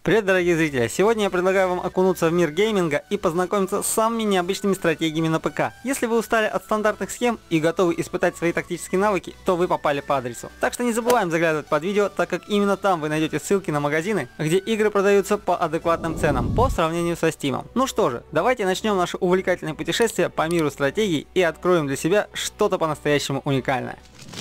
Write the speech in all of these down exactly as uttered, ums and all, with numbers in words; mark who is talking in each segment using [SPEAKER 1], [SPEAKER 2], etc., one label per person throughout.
[SPEAKER 1] Привет, дорогие зрители! Сегодня я предлагаю вам окунуться в мир гейминга и познакомиться с самыми необычными стратегиями на ПК. Если вы устали от стандартных схем и готовы испытать свои тактические навыки, то вы попали по адресу. Так что не забываем заглядывать под видео, так как именно там вы найдете ссылки на магазины, где игры продаются по адекватным ценам по сравнению со Steam. Ну что же, давайте начнем наше увлекательное путешествие по миру стратегий и откроем для себя что-то по-настоящему уникальное.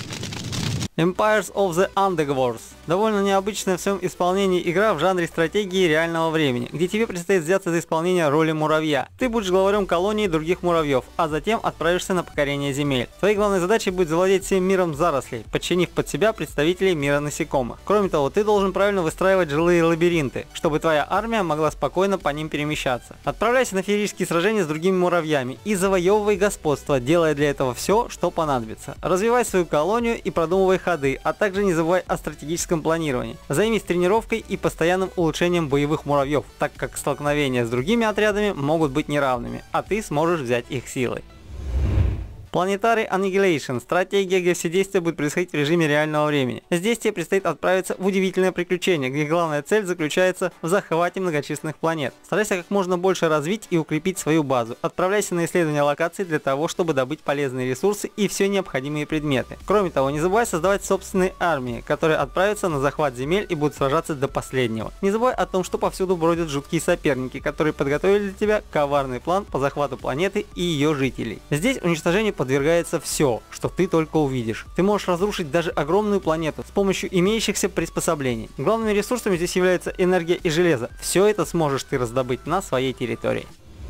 [SPEAKER 1] Empires of the Underworlds. Довольно необычная в своем исполнении игра в жанре стратегии реального времени, где тебе предстоит взяться за исполнение роли муравья. Ты будешь главарем колонии других муравьев, а затем отправишься на покорение земель. Твоей главной задачей будет завладеть всем миром зарослей, подчинив под себя представителей мира насекомых. Кроме того, ты должен правильно выстраивать жилые лабиринты, чтобы твоя армия могла спокойно по ним перемещаться. Отправляйся на феерические сражения с другими муравьями и завоевывай господство, делая для этого все, что понадобится. Развивай свою колонию и продумывай ходы, а также не забывай о стратегическом планировании. Займись тренировкой и постоянным улучшением боевых муравьев, так как столкновения с другими отрядами могут быть неравными, а ты сможешь взять их силой. Planetary Annihilation – стратегия, где все действия будут происходить в режиме реального времени. Здесь тебе предстоит отправиться в удивительное приключение, где главная цель заключается в захвате многочисленных планет. Старайся как можно больше развить и укрепить свою базу. Отправляйся на исследование локаций для того, чтобы добыть полезные ресурсы и все необходимые предметы. Кроме того, не забывай создавать собственные армии, которые отправятся на захват земель и будут сражаться до последнего. Не забывай о том, что повсюду бродят жуткие соперники, которые подготовили для тебя коварный план по захвату планеты и ее жителей. Здесь уничтожение подвергается все, что ты только увидишь. Ты можешь разрушить даже огромную планету с помощью имеющихся приспособлений. Главными ресурсами здесь являются энергия и железо. Все это сможешь ты раздобыть на своей территории.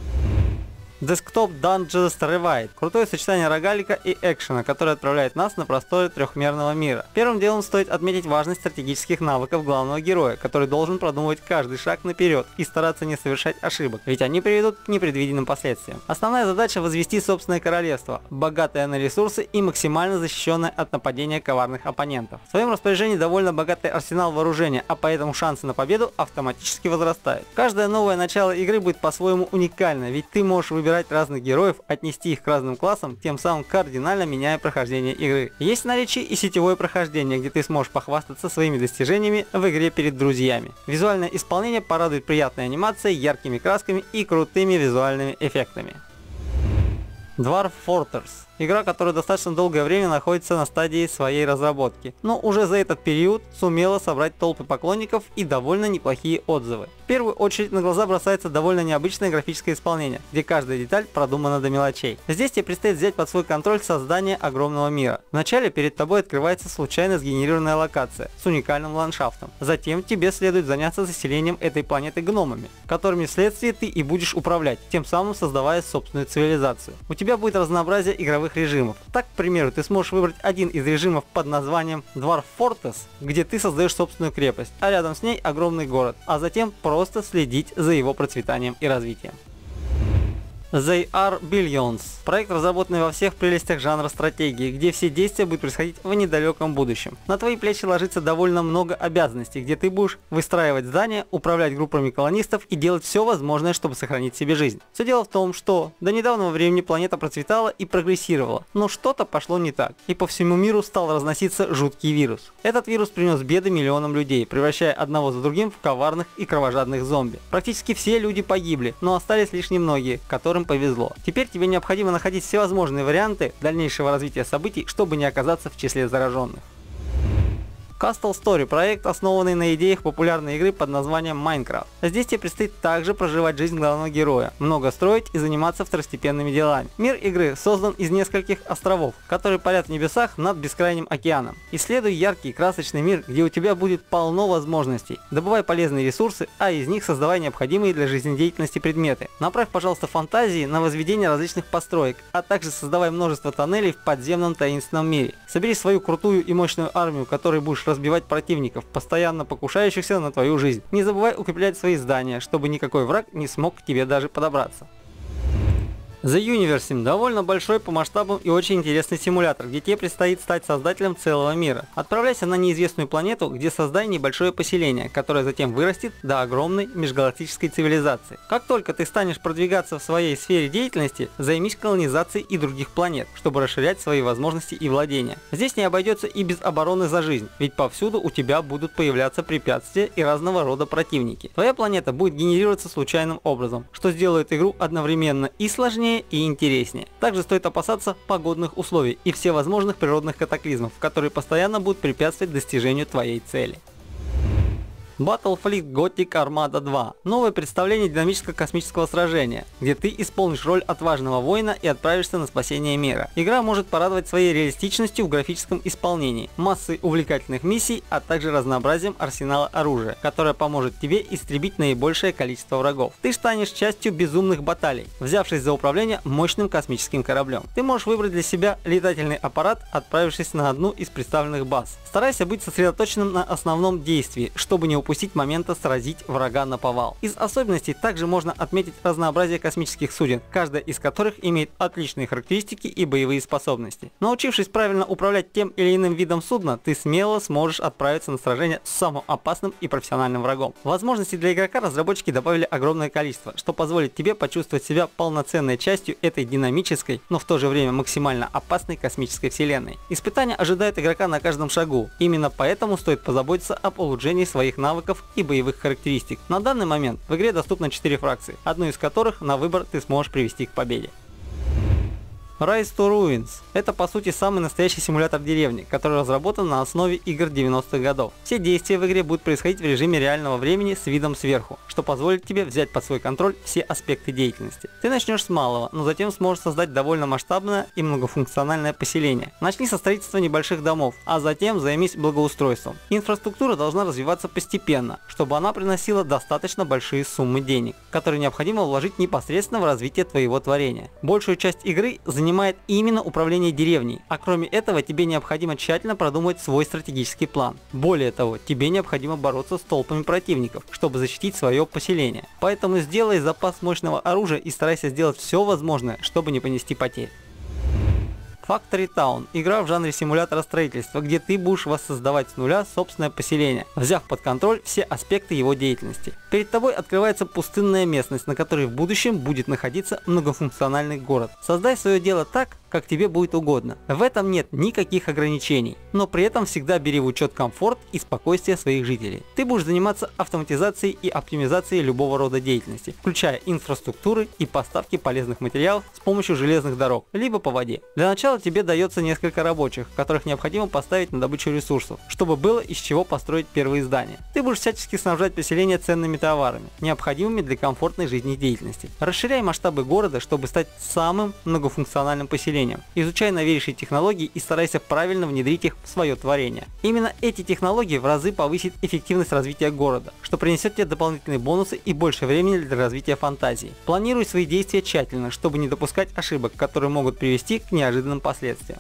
[SPEAKER 1] Desktop Dungeons Revive. Крутое сочетание рогалика и экшена, которое отправляет нас на просторы трехмерного мира. Первым делом стоит отметить важность стратегических навыков главного героя, который должен продумывать каждый шаг наперед и стараться не совершать ошибок, ведь они приведут к непредвиденным последствиям. Основная задача — возвести собственное королевство, богатое на ресурсы и максимально защищенное от нападения коварных оппонентов. В своем распоряжении довольно богатый арсенал вооружения, а поэтому шансы на победу автоматически возрастают. Каждое новое начало игры будет по-своему уникально, ведь ты можешь выбирать Выбирать разных героев, отнести их к разным классам, тем самым кардинально меняя прохождение игры. Есть в наличии и сетевое прохождение, где ты сможешь похвастаться своими достижениями в игре перед друзьями. Визуальное исполнение порадует приятной анимацией, яркими красками и крутыми визуальными эффектами. Dwarf Fortress. Игра, которая достаточно долгое время находится на стадии своей разработки, но уже за этот период сумела собрать толпы поклонников и довольно неплохие отзывы. В первую очередь на глаза бросается довольно необычное графическое исполнение, где каждая деталь продумана до мелочей. Здесь тебе предстоит взять под свой контроль создание огромного мира. Вначале перед тобой открывается случайно сгенерированная локация с уникальным ландшафтом. Затем тебе следует заняться заселением этой планеты гномами, которыми вследствие ты и будешь управлять, тем самым создавая собственную цивилизацию. У тебя будет разнообразие игровых режимов. Так, к примеру, ты сможешь выбрать один из режимов под названием Dwarf Fortress, где ты создаешь собственную крепость, а рядом с ней огромный город, а затем просто следить за его процветанием и развитием. They Are Billions. Проект, разработанный во всех прелестях жанра стратегии, где все действия будут происходить в недалеком будущем. На твои плечи ложится довольно много обязанностей, где ты будешь выстраивать здания, управлять группами колонистов и делать все возможное, чтобы сохранить себе жизнь. Все дело в том, что до недавнего времени планета процветала и прогрессировала, но что-то пошло не так, и по всему миру стал разноситься жуткий вирус. Этот вирус принес беды миллионам людей, превращая одного за другим в коварных и кровожадных зомби. Практически все люди погибли, но остались лишь немногие, которым повезло. Теперь тебе необходимо находить всевозможные варианты дальнейшего развития событий, чтобы не оказаться в числе зараженных. Castle Story – проект, основанный на идеях популярной игры под названием Minecraft. Здесь тебе предстоит также проживать жизнь главного героя, много строить и заниматься второстепенными делами. Мир игры создан из нескольких островов, которые парят в небесах над бескрайним океаном. Исследуй яркий красочный мир, где у тебя будет полно возможностей. Добывай полезные ресурсы, а из них создавай необходимые для жизнедеятельности предметы. Направь, пожалуйста, фантазии на возведение различных построек, а также создавай множество тоннелей в подземном таинственном мире. Собери свою крутую и мощную армию, которой будешь разбивать противников, постоянно покушающихся на твою жизнь. Не забывай укреплять свои здания, чтобы никакой враг не смог к тебе даже подобраться. The Universe довольно большой по масштабам и очень интересный симулятор, где тебе предстоит стать создателем целого мира. Отправляйся на неизвестную планету, где создай небольшое поселение, которое затем вырастет до огромной межгалактической цивилизации. Как только ты станешь продвигаться в своей сфере деятельности, займись колонизацией и других планет, чтобы расширять свои возможности и владения. Здесь не обойдется и без обороны за жизнь, ведь повсюду у тебя будут появляться препятствия и разного рода противники. Твоя планета будет генерироваться случайным образом, что сделает игру одновременно и сложнее, и интереснее. Также стоит опасаться погодных условий и всевозможных природных катаклизмов, которые постоянно будут препятствовать достижению твоей цели. Battlefleet Gothic Armada два. Новое представление динамического космического сражения, где ты исполнишь роль отважного воина и отправишься на спасение мира. Игра может порадовать своей реалистичностью в графическом исполнении, массой увлекательных миссий, а также разнообразием арсенала оружия, которое поможет тебе истребить наибольшее количество врагов. Ты станешь частью безумных баталий, взявшись за управление мощным космическим кораблем. Ты можешь выбрать для себя летательный аппарат, отправившись на одну из представленных баз. Старайся быть сосредоточенным на основном действии, чтобы не упустить момента сразить врага наповал. Из особенностей также можно отметить разнообразие космических суден, каждая из которых имеет отличные характеристики и боевые способности. Научившись правильно управлять тем или иным видом судна, ты смело сможешь отправиться на сражение с самым опасным и профессиональным врагом. Возможностей для игрока разработчики добавили огромное количество, что позволит тебе почувствовать себя полноценной частью этой динамической, но в то же время максимально опасной космической вселенной. Испытания ожидают игрока на каждом шагу, именно поэтому стоит позаботиться об улучшении своих навыков и боевых характеристик. На данный момент в игре доступно четыре фракции, одну из которых на выбор ты сможешь привести к победе. Rise to Ruins – это по сути самый настоящий симулятор деревни, который разработан на основе игр девяностых годов. Все действия в игре будут происходить в режиме реального времени с видом сверху, что позволит тебе взять под свой контроль все аспекты деятельности. Ты начнешь с малого, но затем сможешь создать довольно масштабное и многофункциональное поселение. Начни со строительства небольших домов, а затем займись благоустройством. Инфраструктура должна развиваться постепенно, чтобы она приносила достаточно большие суммы денег, которые необходимо вложить непосредственно в развитие твоего творения. Большую часть игры занимает занимает именно управление деревней, а кроме этого тебе необходимо тщательно продумать свой стратегический план. Более того, тебе необходимо бороться с толпами противников, чтобы защитить свое поселение. Поэтому сделай запас мощного оружия и старайся сделать все возможное, чтобы не понести потерь. Factory Town – игра в жанре симулятора строительства, где ты будешь воссоздавать с нуля собственное поселение, взяв под контроль все аспекты его деятельности. Перед тобой открывается пустынная местность, на которой в будущем будет находиться многофункциональный город. Создай свое дело так, как тебе будет угодно. В этом нет никаких ограничений, но при этом всегда бери в учет комфорт и спокойствие своих жителей. Ты будешь заниматься автоматизацией и оптимизацией любого рода деятельности, включая инфраструктуры и поставки полезных материалов с помощью железных дорог, либо по воде. Для начала тебе дается несколько рабочих, которых необходимо поставить на добычу ресурсов, чтобы было из чего построить первые здания. Ты будешь всячески снабжать поселение ценными товарами, необходимыми для комфортной жизнедеятельности. Расширяй масштабы города, чтобы стать самым многофункциональным поселением. Изучай новейшие технологии и старайся правильно внедрить их в свое творение. Именно эти технологии в разы повысят эффективность развития города, что принесет тебе дополнительные бонусы и больше времени для развития фантазии. Планируй свои действия тщательно, чтобы не допускать ошибок, которые могут привести к неожиданным последствиям.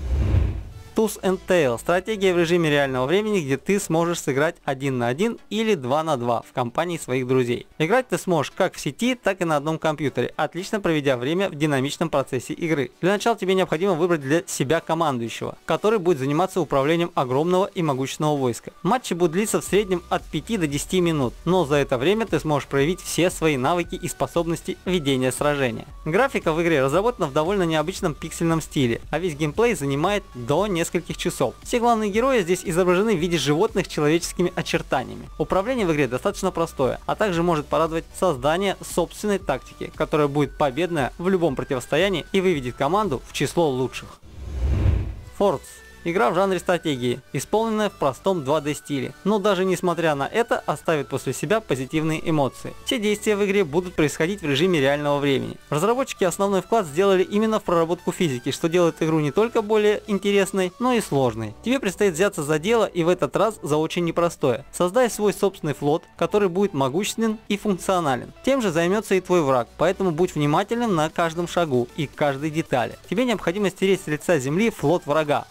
[SPEAKER 1] Tooth and Tail – стратегия в режиме реального времени, где ты сможешь сыграть один на один или два на два в компании своих друзей. Играть ты сможешь как в сети, так и на одном компьютере, отлично проведя время в динамичном процессе игры. Для начала тебе необходимо выбрать для себя командующего, который будет заниматься управлением огромного и могущественного войска. Матчи будут длиться в среднем от пяти до десяти минут, но за это время ты сможешь проявить все свои навыки и способности ведения сражения. Графика в игре разработана в довольно необычном пиксельном стиле, а весь геймплей занимает до нескольких нескольких часов. Все главные герои здесь изображены в виде животных с человеческими очертаниями. Управление в игре достаточно простое, а также может порадовать создание собственной тактики, которая будет победная в любом противостоянии и выведет команду в число лучших. Forts. Игра в жанре стратегии, исполненная в простом два дэ стиле, но даже несмотря на это оставит после себя позитивные эмоции. Все действия в игре будут происходить в режиме реального времени. Разработчики основной вклад сделали именно в проработку физики, что делает игру не только более интересной, но и сложной. Тебе предстоит взяться за дело, и в этот раз за очень непростое. Создай свой собственный флот, который будет могущественен и функционален. Тем же займется и твой враг, поэтому будь внимательным на каждом шагу и каждой детали. Тебе необходимо стереть с лица земли флот врага, пока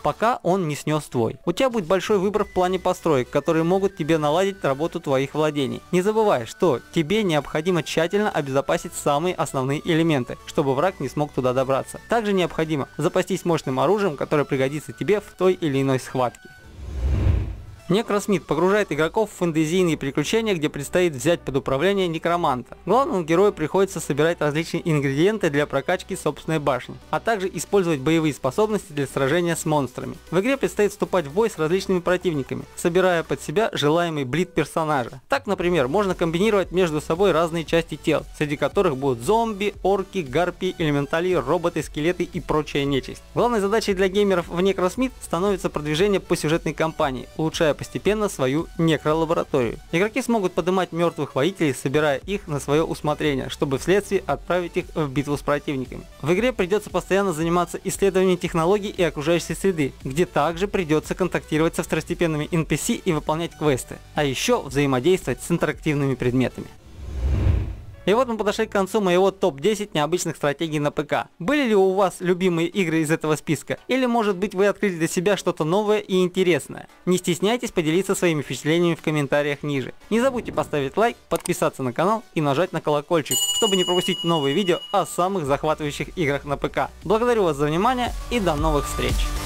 [SPEAKER 1] он не снес твой. У тебя будет большой выбор в плане построек, которые могут тебе наладить работу твоих владений. Не забывай, что тебе необходимо тщательно обезопасить самые основные элементы, чтобы враг не смог туда добраться. Также необходимо запастись мощным оружием, которое пригодится тебе в той или иной схватке. Некросмит погружает игроков в фэнтезийные приключения, где предстоит взять под управление некроманта. Главному герою приходится собирать различные ингредиенты для прокачки собственной башни, а также использовать боевые способности для сражения с монстрами. В игре предстоит вступать в бой с различными противниками, собирая под себя желаемый блит персонажа. Так, например, можно комбинировать между собой разные части тел, среди которых будут зомби, орки, гарпии, элементали, роботы, скелеты и прочая нечисть. Главной задачей для геймеров в Некросмит становится продвижение по сюжетной кампании, улучшая постепенно свою некролабораторию. Игроки смогут поднимать мертвых воителей, собирая их на свое усмотрение, чтобы вследствие отправить их в битву с противниками. В игре придется постоянно заниматься исследованием технологий и окружающей среды, где также придется контактировать со второстепенными эн пи си и выполнять квесты, а еще взаимодействовать с интерактивными предметами. И вот мы подошли к концу моего топ десять необычных стратегий на ПК. Были ли у вас любимые игры из этого списка? Или может быть вы открыли для себя что-то новое и интересное? Не стесняйтесь поделиться своими впечатлениями в комментариях ниже. Не забудьте поставить лайк, подписаться на канал и нажать на колокольчик, чтобы не пропустить новые видео о самых захватывающих играх на ПК. Благодарю вас за внимание и до новых встреч!